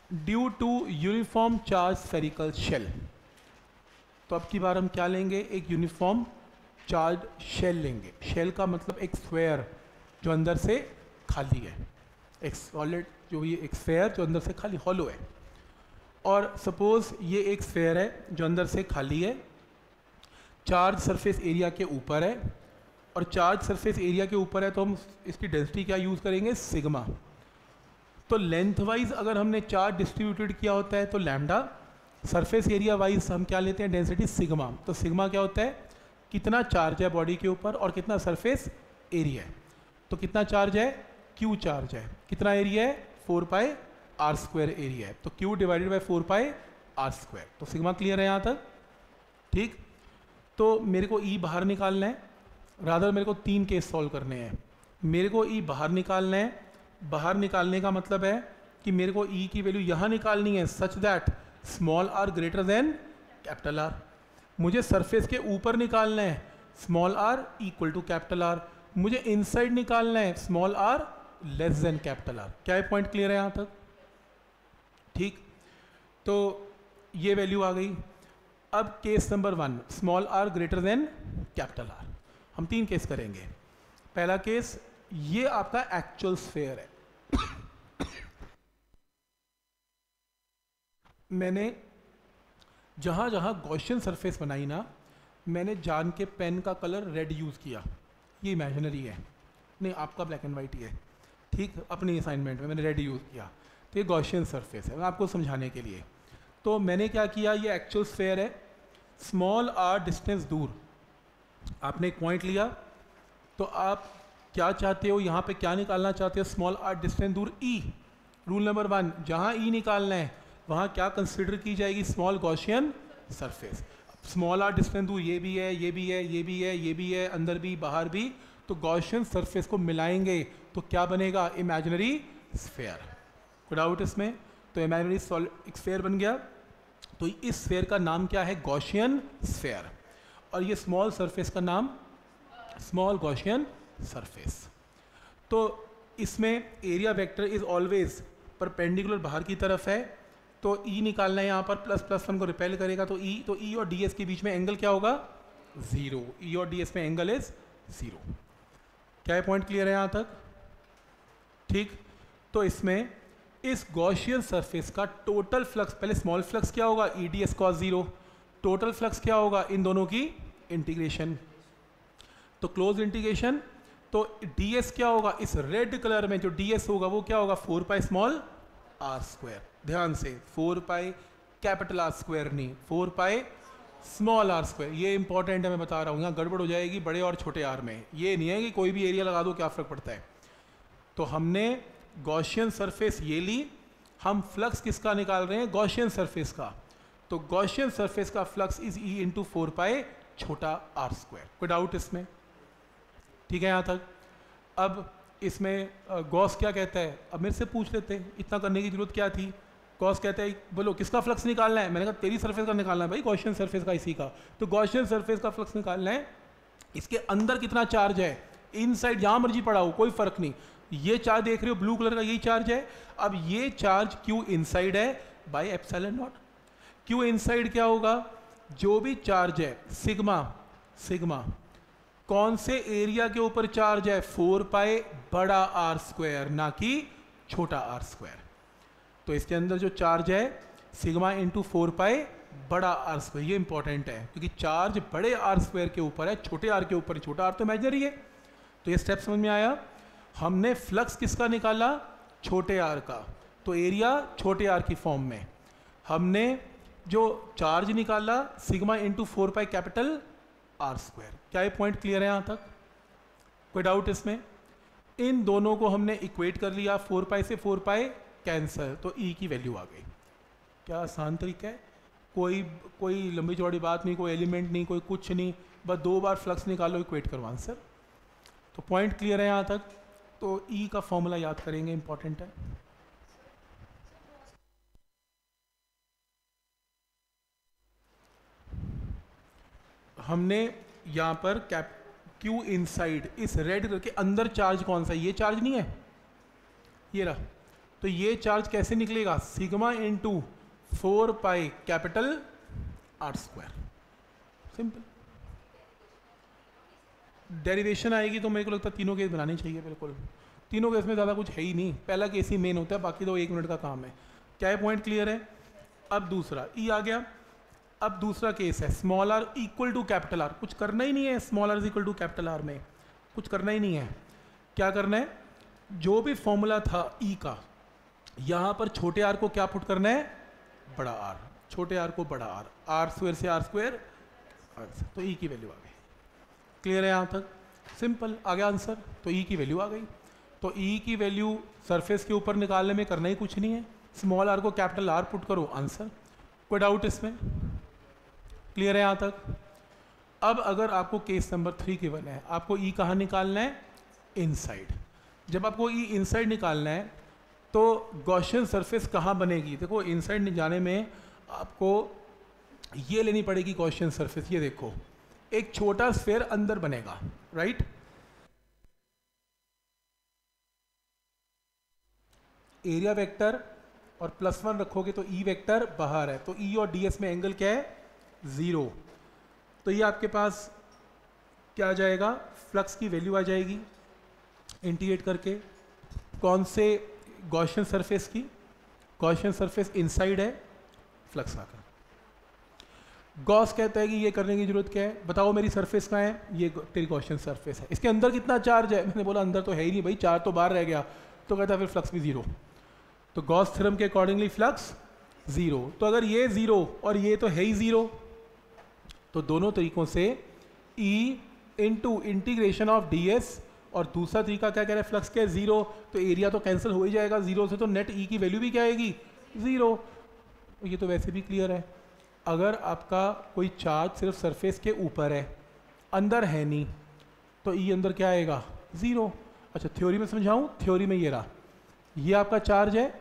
Due to uniform charge spherical shell. तो अब की बार हम क्या लेंगे, एक यूनिफॉर्म चार्ज शेल लेंगे। शेल का मतलब एक स्फेयर जो अंदर से खाली है, एक सॉलिड जो ये एक स्फेयर जो अंदर से खाली हॉलो है। और सपोज ये एक स्फेयर है जो अंदर से खाली है, चार्ज सरफेस एरिया के ऊपर है, और चार्ज सरफेस एरिया के ऊपर है तो हम इसकी डेंसिटी क्या यूज़ करेंगे, सिग्मा। तो लेंथ वाइज अगर हमने चार्ज डिस्ट्रीब्यूटेड किया होता है तो लैम्डा, सरफेस एरिया वाइज हम क्या लेते हैं, डेंसिटी सिग्मा। तो सिग्मा क्या होता है, कितना चार्ज है बॉडी के ऊपर और कितना सरफेस एरिया है। तो कितना चार्ज है, क्यू चार्ज है, कितना एरिया है, 4 पाई आर स्क्वायर एरिया है। तो Q divided by 4 pi R square. तो सिग्मा क्लियर है यहाँ तक, ठीक। तो मेरे को ई बाहर निकालना है, रादर मेरे को 3 केस सॉल्व करने हैं। मेरे को ई बाहर निकालना है, बाहर निकालने का मतलब है कि मेरे को ई की वैल्यू यहाँ निकालनी है such that small R greater than capital R. मुझे सरफेस के ऊपर निकालना है small R equal to capital R. मुझे इनसाइड निकालना है small R less than capital R. क्या ये पॉइंट क्लियर है यहाँ तक, ठीक। तो ये वैल्यू आ गई। अब case number 1, small R greater than capital R. हम 3 केस करेंगे। पहला केस, ये आपका एक्चुअल स्फेयर है। मैंने जहां जहां गॉसियन सरफेस बनाई ना, मैंने जान के पेन का कलर रेड यूज़ किया। ये इमेजिनरी है, नहीं आपका ब्लैक एंड वाइट ही है, ठीक। अपनी असाइनमेंट में मैंने रेड यूज़ किया। तो ये गॉसियन सरफेस है, मैं आपको समझाने के लिए। तो मैंने क्या किया, ये एक्चुअल स्फेयर है, स्मॉल आर डिस्टेंस दूर आपने एक पॉइंट लिया। तो आप क्या चाहते हो, यहाँ पे क्या निकालना चाहते हो, स्मॉल आर डिस्टेंस दूर ई। रूल नंबर 1, जहाँ ई निकालना है वहाँ क्या कंसिडर की जाएगी, small Gaussian surface. Small R distance दूर ये भी है, ये भी है, ये भी है, ये भी है, अंदर भी बाहर भी। तो गॉसियन सरफेस को मिलाएंगे तो क्या बनेगा, इमेजिनरी स्फेयर। कोई डाउट इसमें? तो इमेजिनरी स्फेयर बन गया। तो इस स्फेयर का नाम क्या है, गॉसियन स्फेयर। और ये स्मॉल सरफेस का नाम स्मॉल गॉसियन सरफेस। तो इसमें area vector is always perpendicular बाहर की तरफ है। तो ई निकालना है, यहाँ पर प्लस प्लस हमको रिपेल करेगा। तो ई और डी एस के बीच में एंगल क्या होगा, 0। ई और डी एस में एंगल इज 0। क्या है पॉइंट क्लियर है यहाँ तक, ठीक। तो इसमें इस गॉसियन सरफेस का टोटल फ्लक्स, पहले स्मॉल फ्लक्स क्या होगा, E D S cos 0। Total flux क्या होगा, इन दोनों की इंटीग्रेशन। तो क्लोज इंटीग्रेशन। तो ds क्या होगा, इस रेड कलर में जो ds होगा वो क्या होगा, 4 पाई स्मॉल आर स्क्वायर। ध्यान से 4 पाई कैपिटल आर स्क्वायर नहीं, 4 पाई स्मॉल आर स्क्वायर। ये इंपॉर्टेंट है, मैं बता रहा हूँ, यहाँ गड़बड़ हो जाएगी बड़े और छोटे आर में। ये नहीं है कि कोई भी एरिया लगा दो क्या फर्क पड़ता है। तो हमने गॉसियन सरफेस ये ली, हम फ्लक्स किसका निकाल रहे हैं, गॉसियन सरफेस का। तो गॉसियन सरफेस का flux is E into 4 pi छोटा आर स्क्वायर। कोई डाउट इसमें, ठीक है यहाँ तक। अब इसमें गॉस क्या कहता है, अब मेरे से पूछ लेते हैं, इतना करने की जरूरत क्या थी। गॉस कहता है बोलो किसका फ्लक्स निकालना है, मैंने कहा तेरी सरफेस का निकालना है भाई, गॉसियन सरफेस का, इसी का। तो गॉसियन सरफेस का फ्लक्स निकालना है, इसके अंदर कितना चार्ज है, इनसाइड जहाँ मर्जी पड़ा हो कोई फर्क नहीं। ये चार्ज देख रहे हो ब्लू कलर का, यही चार्ज है। अब ये चार्ज क्यू इनसाइड है by epsilon nought. Q inside क्या होगा, जो भी चार्ज है सिग्मा, सिग्मा कौन से एरिया के ऊपर चार्ज है, 4 पाई बड़ा आर स्क्वायर, ना कि छोटा आर स्क्वायर। तो इसके अंदर जो चार्ज है सिग्मा इंटू 4 पाई बड़ा आर स्क्वायर। ये इंपॉर्टेंट है क्योंकि चार्ज बड़े आर स्क्वायर के ऊपर है, छोटे आर के ऊपर है। छोटा आर तो इमेजिनरी है। तो ये स्टेप समझ में आया। हमने फ्लक्स किसका निकाला, छोटे आर का। तो एरिया छोटे आर की फॉर्म में। हमने जो चार्ज निकाला sigma into 4 pi capital R square. क्या ये पॉइंट क्लियर है यहाँ तक, कोई डाउट इसमें? इन दोनों को हमने इक्वेट कर लिया, 4 पाई से 4 पाई कैंसर, तो ई की वैल्यू आ गई। क्या आसान तरीका है, कोई लंबी चौड़ी बात नहीं, कोई एलिमेंट नहीं, कोई कुछ नहीं, बस 2 बार फ्लक्स निकालो, इक्वेट करो आंसर। तो पॉइंट क्लियर है यहाँ तक। तो ई का फॉर्मूला याद करेंगे, इंपॉर्टेंट है। हमने यहाँ पर क्यू इनसाइड, इस रेड कलर के अंदर चार्ज कौन सा है, ये चार्ज नहीं है, ये रहा। तो ये चार्ज कैसे निकलेगा, sigma into 4 pi capital R square. Simple derivation आएगी तो मेरे को लगता है तीनों केस बनाने चाहिए बिल्कुल। तीनों केस में ज़्यादा कुछ है ही नहीं, पहला केस ही मेन होता है, बाकी तो 1 मिनट का काम है। क्या है, पॉइंट क्लियर है। अब दूसरा ई आ गया। अब दूसरा केस है small R equal to capital R. कुछ करना ही नहीं है small R equal to capital R में, कुछ करना ही नहीं है। क्या करना है, जो भी फॉर्मूला था ई का, यहाँ पर छोटे आर को क्या पुट करना है, बड़ा आर, छोटे आर को बड़ा आर, आर स्क्वायर से आर स्क्वायर, तो ई की वैल्यू आ गई। क्लियर है यहाँ तक, सिंपल आ गया आंसर। तो ई की वैल्यू आ गई। तो ई की वैल्यू सरफेस के ऊपर निकालने में करना ही कुछ नहीं है, स्मॉल आर को कैपिटल आर पुट करो, आंसर। कोई डाउट इसमें, क्लियर है यहाँ तक। अब अगर आपको केस नंबर 3 गिवन है, आपको ई कहाँ निकालना है, इनसाइड। जब आपको ई इनसाइड निकालना है तो गॉसियन सरफेस कहाँ बनेगी, देखो इनसाइड जाने में आपको ये लेनी पड़ेगी गॉसियन सरफेस। ये देखो एक छोटा स्फेयर अंदर बनेगा, राइट। एरिया वेक्टर और +1 रखोगे तो ई वेक्टर बाहर है, तो ई और ds में एंगल क्या है, 0। तो ये आपके पास क्या आ जाएगा, फ्लक्स की वैल्यू आ जाएगी इंटीग्रेट करके। कौन से गॉसियन सरफेस की, गॉसियन सरफेस इनसाइड है, फ्लक्स आकर। गॉस कहता है कि ये करने की जरूरत क्या है, बताओ मेरी सरफेस कहाँ है, ये तेरी गॉसियन सरफेस है, इसके अंदर कितना चार्ज है। मैंने बोला अंदर तो है ही नहीं भाई, चार्ज तो बाहर रह गया। तो कहता है फिर फ्लक्स भी 0। तो गॉस थ्योरम के अकॉर्डिंगली फ्लक्स 0। तो अगर ये 0 और ये तो है ही 0, तो दोनों तरीकों से E into integration of ds, और दूसरा तरीका क्या कह रहा है, फ्लक्स क्या है 0, तो एरिया तो कैंसिल हो ही जाएगा 0 से, तो नेट E की वैल्यू भी क्या आएगी, 0। ये तो वैसे भी क्लियर है। अगर आपका कोई चार्ज सिर्फ सरफेस के ऊपर है, अंदर है नहीं, तो E अंदर क्या आएगा, 0। अच्छा थ्योरी में समझाऊं, थ्योरी में ये रहा, ये आपका चार्ज है,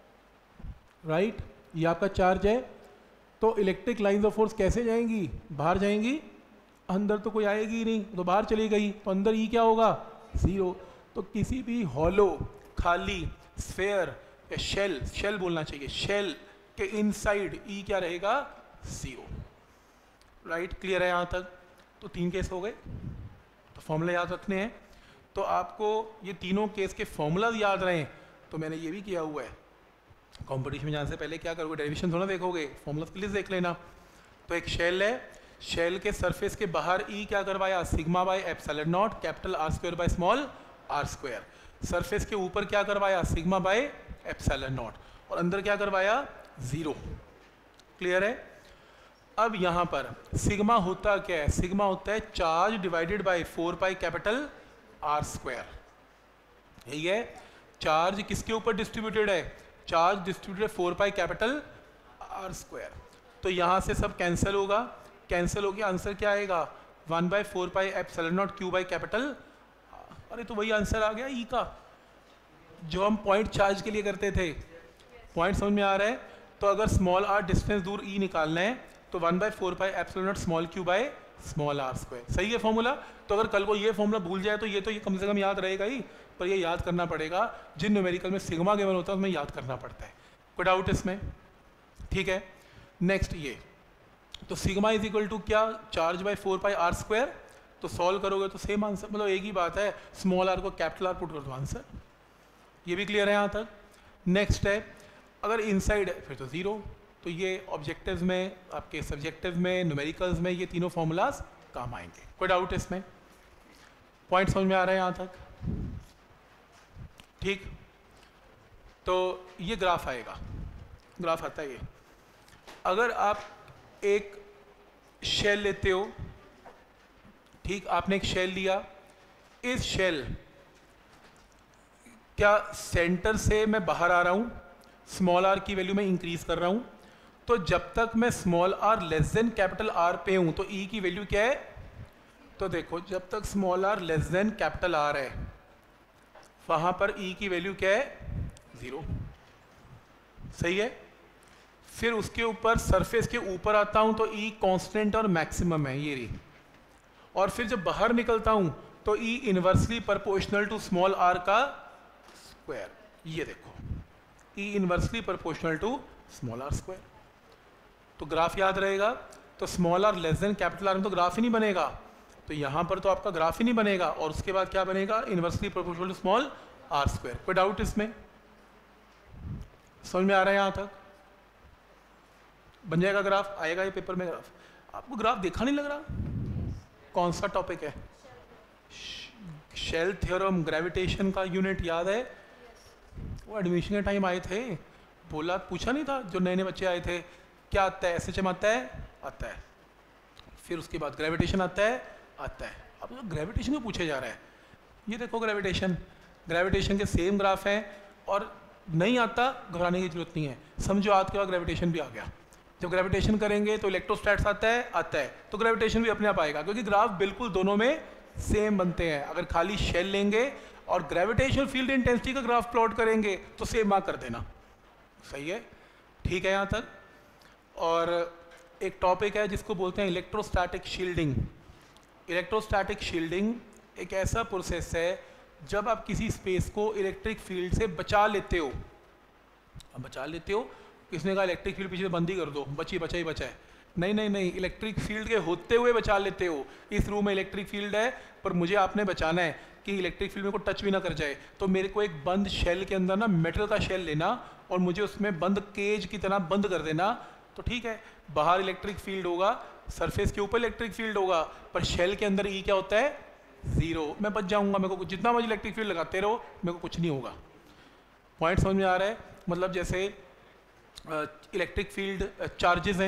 राइट, ये आपका चार्ज है। तो इलेक्ट्रिक लाइंस ऑफ फोर्स कैसे जाएंगी, बाहर जाएंगी, अंदर तो कोई आएगी ही नहीं, तो बाहर चली गई, तो अंदर ई क्या होगा, 0। तो किसी भी हॉलो, खाली स्फेयर या शेल, शेल बोलना चाहिए, शेल के इनसाइड ई क्या रहेगा, 0। राइट, क्लियर है यहाँ तक। तो 3 केस हो गए, तो फॉर्मूला याद रखने हैं। तो आपको ये तीनों केस के फॉर्मूलाज याद रहें, तो मैंने ये भी किया हुआ है। कंपटीशन में जाने से पहले क्या करोगे, डेरिवेशन थोड़ा देखोगे, फॉर्मूलाज की लिस्ट देख लेना। तो एक शेल है, शेल के सरफेस के बाहर ई क्या करवाया, sigma by epsilon nought capital R square by small R square. Surface के ऊपर क्या करवाया, सिग्मा बाय एप्सिलॉन नॉट, और अंदर क्या करवाया, 0। क्लियर है। अब यहाँ पर सिग्मा होता क्या है, सिग्मा होता है charge divided by 4 pi capital R square. यही है, चार्ज किसके ऊपर डिस्ट्रीब्यूटेड है, charge distributed 4 pi capital R square. तो यहाँ से सब कैंसिल होगा, कैंसिल हो गया, आंसर क्या आएगा, 1/4 pi epsilon nought Q by capital. अरे तो वही आंसर आ गया ई का, जो हम पॉइंट चार्ज के लिए करते थे। पॉइंट समझ में आ रहा है। तो अगर स्मॉल आर डिस्टेंस दूर ई निकालना है, तो 1/4 pi epsilon nought small Q by small R square. सही है फॉर्मूला। तो अगर कल को ये फॉर्मूला भूल जाए तो ये कम से कम याद रहेगा ही, पर ये याद करना पड़ेगा, जिन न्यूमेरिकल में सिग्मा गिवन होता है उसमें याद करना पड़ता है। कोई डाउट इसमें, ठीक है। नेक्स्ट ये, तो सिग्मा इज इक्वल टू क्या, charge by 4 pi R square. तो सॉल्व करोगे तो सेम आंसर, मतलब एक ही बात है, स्मॉल आर को कैपिटल आर पुट कर दो, आंसर। ये भी क्लियर है यहाँ तक। नेक्स्ट है, अगर इनसाइड है फिर तो 0। तो ये ऑब्जेक्टिव्स में, आपके सब्जेक्टिव में, न्यूमेरिकल्स में ये तीनों फॉर्मूलाज काम आएंगे। कोई डाउट इसमें, पॉइंट समझ में आ रहा है यहाँ तक, ठीक। तो ये ग्राफ आएगा, ग्राफ आता है ये। अगर आप एक शेल लेते हो, ठीक, आपने एक शेल लिया, इस शेल क्या सेंटर से मैं बाहर आ रहा हूं, स्मॉल आर की वैल्यू में इंक्रीज कर रहा हूं। तो जब तक मैं small R less than capital R पे हूं, तो ई की वैल्यू क्या है, तो देखो जब तक small R less than capital R है, वहां पर ई की वैल्यू क्या है, 0। सही है। फिर उसके ऊपर सरफेस के ऊपर आता हूं तो ई कांस्टेंट और मैक्सिमम है, ये रही। और फिर जब बाहर निकलता हूं तो E inversely proportional to small R का स्क्वायर, ये देखो। E inversely proportional to small R square. तो ग्राफ याद रहेगा, तो small R less than capital R में तो ग्राफ ही नहीं बनेगा, तो यहाँ पर तो आपका ग्राफ ही नहीं बनेगा, और उसके बाद क्या बनेगा, inversely proportional to small R square. कोई डाउट इसमें? समझ में आ रहा है यहाँ तक? बन जाएगा ग्राफ, आएगा ये पेपर में ग्राफ। आपको ग्राफ देखा नहीं लग रहा? कौन सा टॉपिक है? शेल थ्योरम, ग्रेविटेशन का यूनिट याद है? वो एडमिशन के टाइम आए थे, बोला पूछा नहीं था जो नए नए बच्चे आए थे, क्या आता है? एसएचएम आता है? आता है। फिर उसके बाद ग्रेविटेशन आता है? आता है। अब तो ग्रेविटेशन को पूछे जा रहा है, ये देखो ग्रेविटेशन, ग्रेविटेशन के सेम ग्राफ है, और नहीं आता घबराने की जरूरत नहीं है, समझो आज के बाद ग्रेविटेशन भी आ गया। जब ग्रेविटेशन करेंगे तो इलेक्ट्रोस्टैट्स आता है? आता है। तो ग्रेविटेशन भी अपने आप आएगा, क्योंकि ग्राफ बिल्कुल दोनों में सेम बनते हैं। अगर खाली शेल लेंगे और ग्रेविटेशनल फील्ड इंटेंसिटी का ग्राफ प्लॉट करेंगे तो सेम मार्क कर देना। सही है? ठीक है यहाँ तक? और एक टॉपिक है जिसको बोलते हैं इलेक्ट्रोस्टैटिक शील्डिंग। इलेक्ट्रोस्टैटिक शील्डिंग एक ऐसा प्रोसेस है जब आप किसी स्पेस को इलेक्ट्रिक फील्ड से बचा लेते हो। अब बचा लेते हो, किसने कहा इलेक्ट्रिक फील्ड पीछे बंद ही कर दो, बची बचा ही बचा है? नहीं नहीं नहीं, इलेक्ट्रिक फील्ड के होते हुए बचा लेते हो। इस रूम में इलेक्ट्रिक फील्ड है, पर मुझे आपने बचाना है कि इलेक्ट्रिक फील्ड में को टच भी ना कर जाए, तो मेरे को एक बंद शेल के अंदर ना मेटल का शेल लेना और मुझे उसमें बंद केज की तरह बंद कर देना। तो ठीक है, बाहर इलेक्ट्रिक फील्ड होगा, सरफेस के ऊपर इलेक्ट्रिक फील्ड होगा, पर शेल के अंदर ई क्या होता है? जीरो। मैं बच जाऊंगा, मेरे को जितना मुझे इलेक्ट्रिक फील्ड लगाते रहो मेरे को कुछ नहीं होगा। पॉइंट समझ में आ रहा है? मतलब जैसे इलेक्ट्रिक फील्ड चार्जेस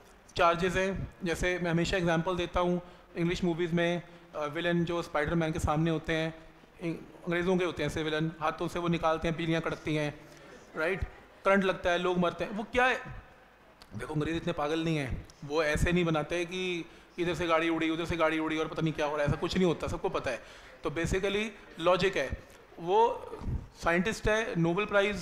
हैं, जैसे मैं हमेशा एग्जांपल देता हूँ इंग्लिश मूवीज़ में, विलन जो स्पाइडरमैन के सामने होते हैं, अंग्रेज़ों के होते हैं ऐसे विलन, हाथों से वो निकालते हैं, पीलियाँ कड़कती हैं, राइट, करंट लगता है, लोग मरते हैं। वो क्या है? देखो अंग्रेज़ इतने पागल नहीं हैं, वो ऐसे नहीं बनाते कि इधर से गाड़ी उड़ी उधर से गाड़ी उड़ी और पता नहीं क्या हो रहा है, ऐसा कुछ नहीं होता, सबको पता है। तो बेसिकली लॉजिक है, वो साइंटिस्ट है, नोबेल प्राइज़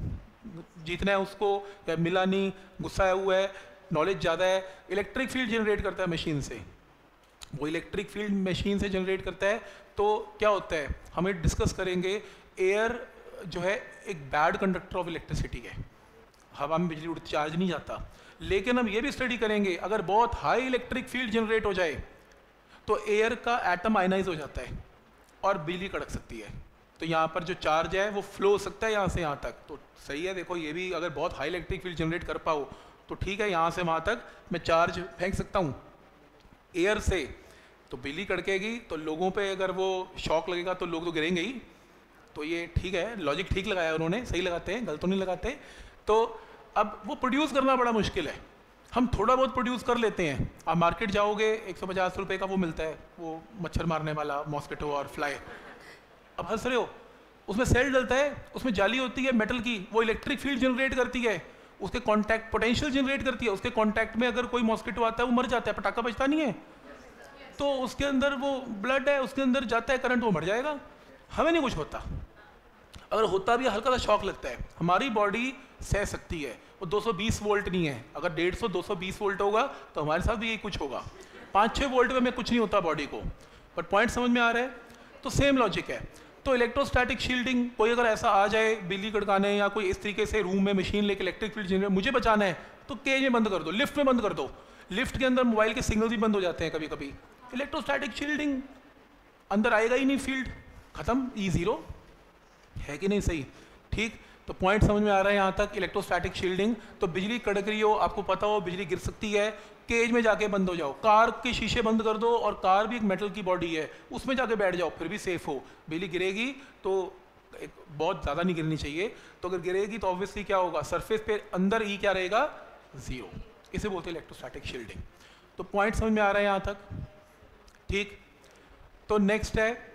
जीतना है उसको, या मिला नहीं, गुस्सा हुआ है, नॉलेज ज़्यादा है, इलेक्ट्रिक फील्ड जनरेट करता है मशीन से। वो इलेक्ट्रिक फील्ड मशीन से जनरेट करता है, तो क्या होता है हमें डिस्कस करेंगे। एयर जो है एक बैड कंडक्टर ऑफ इलेक्ट्रिसिटी है, हवा में बिजली उड़ती, चार्ज नहीं जाता। लेकिन हम ये भी स्टडी करेंगे, अगर बहुत हाई इलेक्ट्रिक फील्ड जनरेट हो जाए तो एयर का एटम आयनाइज हो जाता है और बिजली कड़क सकती है। तो यहाँ पर जो चार्ज है वो फ्लो हो सकता है यहाँ से यहाँ तक। तो सही है, देखो ये भी अगर बहुत हाई इलेक्ट्रिक फील्ड जनरेट कर पाओ तो ठीक है, यहाँ से वहाँ तक मैं चार्ज फेंक सकता हूँ एयर से, तो बिजली कड़केगी, तो लोगों पे अगर वो शॉक लगेगा तो लोग तो गिरेंगे ही। तो ये ठीक है, लॉजिक ठीक लगाया उन्होंने, सही लगाते हैं, गलत तो नहीं लगाते। तो अब वो प्रोड्यूस करना बड़ा मुश्किल है, हम थोड़ा बहुत प्रोड्यूस कर लेते हैं। आप मार्केट जाओगे 150 रुपये का वो मिलता है, वो मच्छर मारने वाला मॉस्किटो और फ्लाई। अब हंस रहे हो, उसमें सेल डलता है, उसमें जाली होती है मेटल की, वो इलेक्ट्रिक फील्ड जनरेट करती है, उसके कॉन्टैक्ट पोटेंशियल जनरेट करती है, उसके कॉन्टैक्ट में अगर कोई मॉस्किटो आता है वो मर जाता है, पटाखा बजता नहीं है, तो उसके अंदर वो ब्लड है, उसके अंदर जाता है करंट, वो मर जाएगा। हमें नहीं कुछ होता, अगर होता भी हल्का सा शॉक लगता है, हमारी बॉडी सह सकती है। वो 220 वोल्ट नहीं है, अगर 150 220 वोल्ट होगा तो हमारे साथ भी यही कुछ होगा। 5-6 वोल्ट में हमें कुछ नहीं होता बॉडी को। बट पॉइंट समझ में आ रहा है? तो सेम लॉजिक है। तो इलेक्ट्रोस्टैटिक शील्डिंग, कोई अगर ऐसा आ जाए बिजली कड़काने या कोई इस तरीके से रूम में मशीन लेके इलेक्ट्रिक फील्ड जनरेट, मुझे बचाना है, तो केज में बंद कर दो, लिफ्ट में बंद कर दो। लिफ्ट के अंदर मोबाइल के सिग्नल भी बंद हो जाते हैं कभी कभी, इलेक्ट्रोस्टैटिक शील्डिंग, अंदर आएगा ही नहीं फील्ड, खत्म, E0 है कि नहीं? सही, ठीक। तो पॉइंट समझ में आ रहा है यहाँ तक? इलेक्ट्रोस्टैटिक शील्डिंग, तो बिजली कड़क रही हो, आपको पता हो बिजली गिर सकती है, केज में जाके बंद हो जाओ, कार के शीशे बंद कर दो, और कार भी एक मेटल की बॉडी है, उसमें जाके बैठ जाओ, फिर भी सेफ हो। बिजली गिरेगी तो एक बहुत ज़्यादा नहीं गिरनी चाहिए, तो अगर गिरेगी तो ऑब्वियसली क्या होगा, सरफेस पे अंदर ई क्या रहेगा? 0। इसे बोलते हैं इलेक्ट्रोस्टैटिक शील्डिंग। तो पॉइंट समझ में आ रहा है यहाँ तक? ठीक। तो नेक्स्ट है